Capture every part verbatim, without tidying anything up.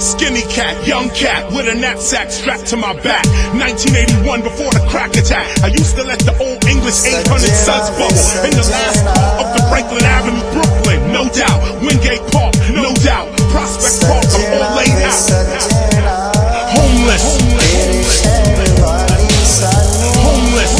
Skinny cat, young cat, with a knapsack strapped to my back. nineteen eighty-one, before the crack attack, I used to let the old English eight hundred suds bubble in the last part of the Franklin Avenue, Brooklyn. No doubt, Wingate Park, no doubt, Prospect Park, I'm all laid out. Homeless, homeless, homeless.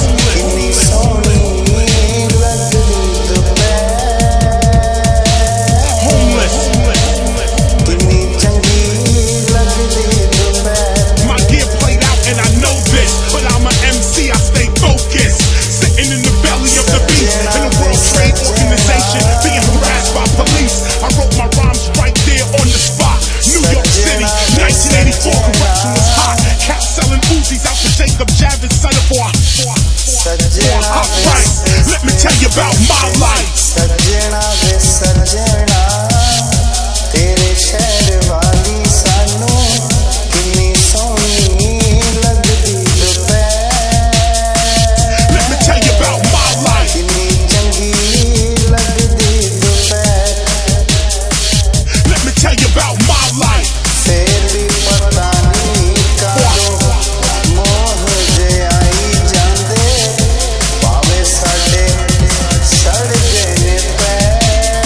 Let me tell you about my life. Sajjana ve sajjana, tere sheher wali sanu, kinni soni lagdi dopehar. Let me tell you about my life. Kinni changi lagdi dopehar. Let me tell you about my life. Fer bhi pata nahi kado moh je aayi jande, paave sade sad gane pair,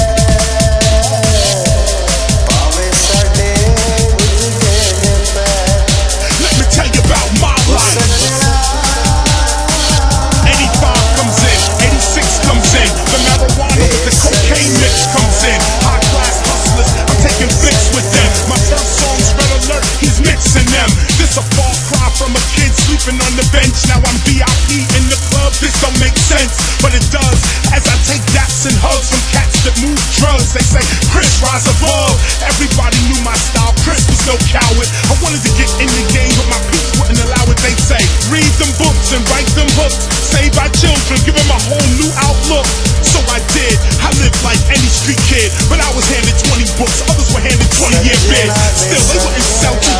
paave sade bujh gane pair. Let me tell you about my life. eighty-five comes in, eighty-six comes in, the marijuana with the cocaine mix comes in. High class hustlers, I'm taking flicks with them. My first song's Red Alert, he's mixing them. This a far cry from a kid sleeping on the bench. Now I'm V I P in the club, this don't make sense, but it does. As I take daps and hugs from cats that move drugs, they say, Chris, rise above. Everybody knew my style, Chris was no coward. I wanted to get in the game, but my peeps wouldn't allow it. They say, read them books and write them hooks, save our children, give them a whole new outlook. So I did, I lived like any street kid, but I was handed twenty books, others were handed twenty year bids. Still, they wouldn't sell to